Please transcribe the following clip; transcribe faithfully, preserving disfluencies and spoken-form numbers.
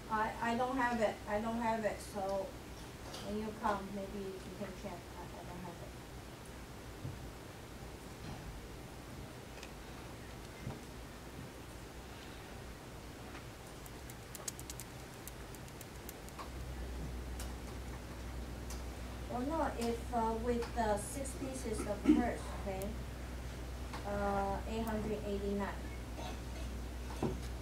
I, I don't have it, I don't have it, so when you come, maybe you can check, I, I don't have it. Well, no, if, uh, with the six pieces of purse, okay, uh, eight hundred eighty-nine.